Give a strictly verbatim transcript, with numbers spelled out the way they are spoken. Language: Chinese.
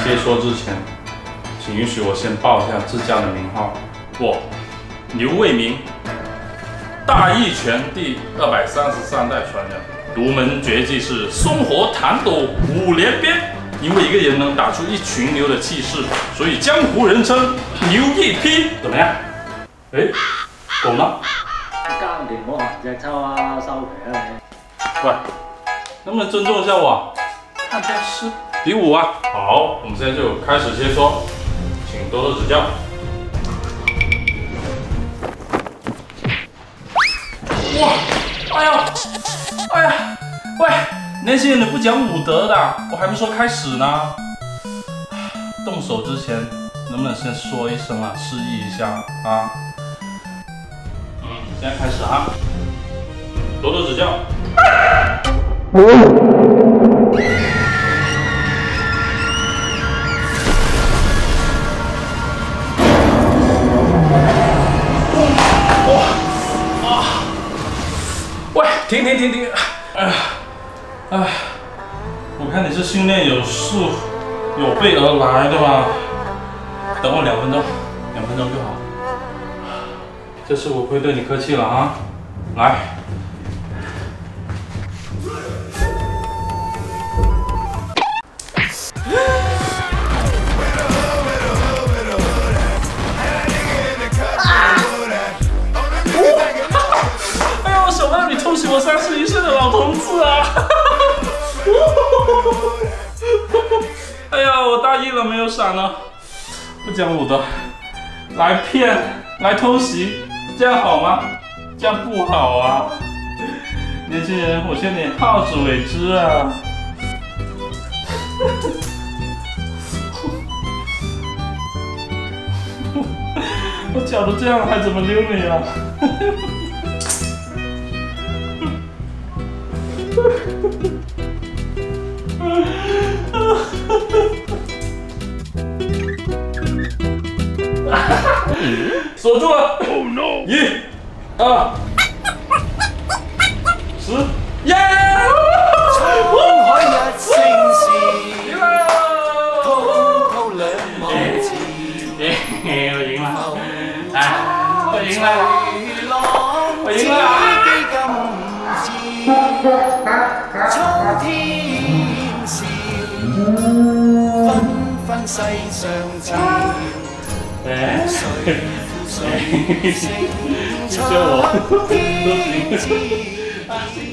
接说之前，请允许我先报一下自家的名号。我刘卫民，大义拳第二百三十三代传人，独门绝技是松火弹斗五连鞭。因为一个人能打出一群牛的气势，所以江湖人称牛一匹。怎么样？哎，狗呢？ 交連我行隻抽啊，收皮啦你！ 喂，能不能尊重一下我？看电视比武啊！好，我们现在就开始切磋，请多多指教。哇！哎呀！哎呀！喂，年轻人你不讲武德的，我还没说开始呢。动手之前能不能先说一声啊，示意一下啊？嗯，现在开始啊，多多指教。停停停停！哎呀，哎，我看你是训练有素、有备而来的吧？等我两分钟，两分钟就好。这次我不会对你客气了啊！来。我三十一岁的老同志啊！哎呀，我大意了，没有闪了，不讲武德，来骗，来偷袭，这样好吗？这样不好啊！年轻人，我劝你好自为之啊！我脚都这样了，还怎么溜你啊？锁住了！ Oh no！ 一、二、十，耶！衝海一聲笑，滔滔兩望字，我贏啦！我贏啦！我贏啦！蒼天笑，紛紛世上潮。誰負誰成就天知。